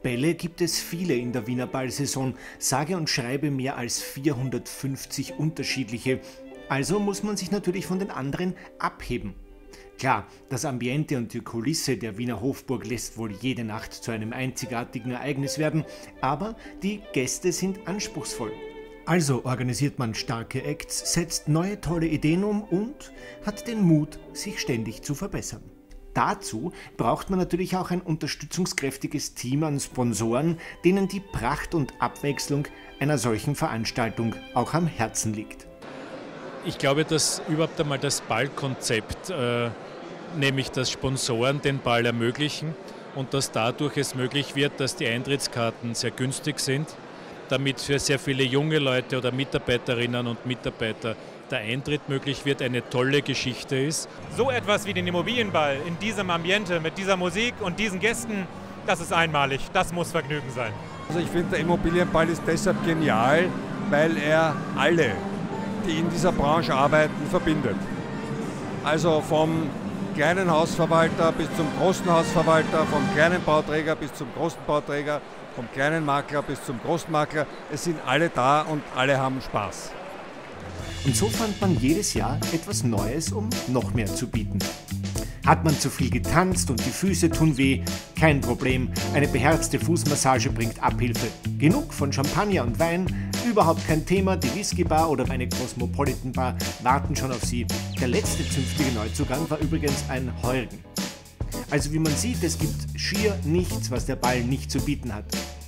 Bälle gibt es viele in der Wiener Ballsaison, sage und schreibe mehr als 450 unterschiedliche. Also muss man sich natürlich von den anderen abheben. Klar, das Ambiente und die Kulisse der Wiener Hofburg lässt wohl jede Nacht zu einem einzigartigen Ereignis werden, aber die Gäste sind anspruchsvoll. Also organisiert man starke Acts, setzt neue tolle Ideen um und hat den Mut, sich ständig zu verbessern. Dazu braucht man natürlich auch ein unterstützungskräftiges Team an Sponsoren, denen die Pracht und Abwechslung einer solchen Veranstaltung auch am Herzen liegt. Ich glaube, dass überhaupt einmal das Ballkonzept, nämlich dass Sponsoren den Ball ermöglichen und dass dadurch es möglich wird, dass die Eintrittskarten sehr günstig sind, damit für sehr viele junge Leute oder Mitarbeiterinnen und Mitarbeiter der Eintritt möglich wird, eine tolle Geschichte ist. So etwas wie den Immobilienball in diesem Ambiente mit dieser Musik und diesen Gästen, das ist einmalig, das muss Vergnügen sein. Also ich finde, der Immobilienball ist deshalb genial, weil er alle, die in dieser Branche arbeiten, verbindet. Also vom kleinen Hausverwalter bis zum großen Hausverwalter, vom kleinen Bauträger bis zum großen Bauträger, vom kleinen Makler bis zum großen Makler. Es sind alle da und alle haben Spaß. Und so fand man jedes Jahr etwas Neues, um noch mehr zu bieten. Hat man zu viel getanzt und die Füße tun weh? Kein Problem, eine beherzte Fußmassage bringt Abhilfe. Genug von Champagner und Wein? Überhaupt kein Thema, die Whisky-Bar oder eine Cosmopolitan-Bar warten schon auf Sie. Der letzte zünftige Neuzugang war übrigens ein Heurigen. Also wie man sieht, es gibt schier nichts, was der Ball nicht zu bieten hat.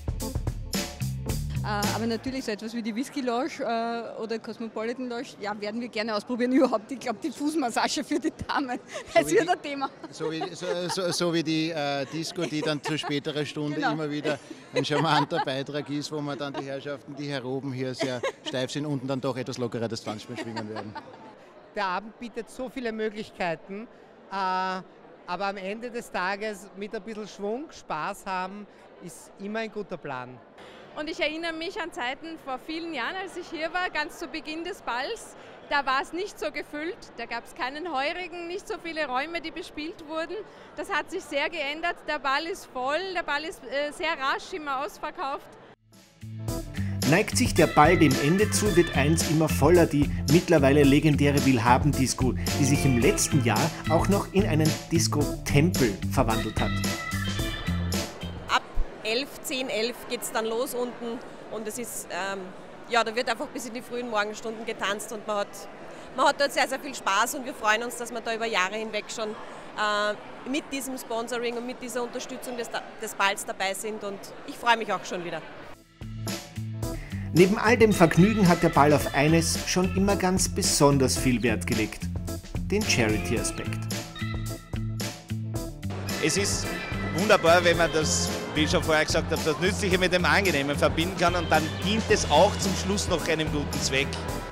Aber natürlich so etwas wie die Whisky Lounge oder Cosmopolitan Lounge, ja, werden wir gerne ausprobieren. Überhaupt, ich glaube, die Fußmassage für die Damen, das wird ein Thema. So wie die Disco, die dann zu späterer Stunde immer wieder ein charmanter Beitrag ist, wo man dann die Herrschaften, die hier oben hier sehr steif sind, unten dann doch etwas lockerer das Tanzbein schwingen werden. Der Abend bietet so viele Möglichkeiten, aber am Ende des Tages mit ein bisschen Schwung, Spaß haben, ist immer ein guter Plan. Und ich erinnere mich an Zeiten vor vielen Jahren, als ich hier war, ganz zu Beginn des Balls. Da war es nicht so gefüllt, da gab es keinen Heurigen, nicht so viele Räume, die bespielt wurden. Das hat sich sehr geändert, der Ball ist voll, der Ball ist sehr rasch immer ausverkauft. Neigt sich der Ball dem Ende zu, wird eins immer voller, die mittlerweile legendäre Willhaben-Disco, die sich im letzten Jahr auch noch in einen Disco-Tempel verwandelt hat. 10, 11 geht es dann los unten und es ist, ja, da wird einfach bis in die frühen Morgenstunden getanzt und man hat dort sehr, sehr viel Spaß und wir freuen uns, dass wir da über Jahre hinweg schon mit diesem Sponsoring und mit dieser Unterstützung des Balls dabei sind und ich freue mich auch schon wieder. Neben all dem Vergnügen hat der Ball auf eines schon immer ganz besonders viel Wert gelegt: den Charity-Aspekt. Es ist wunderbar, wenn man das, wie ich schon vorher gesagt habe, das Nützliche mit dem Angenehmen verbinden kann und dann dient es auch zum Schluss noch einem guten Zweck.